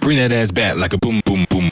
bring that ass back like a boom, boom, boom.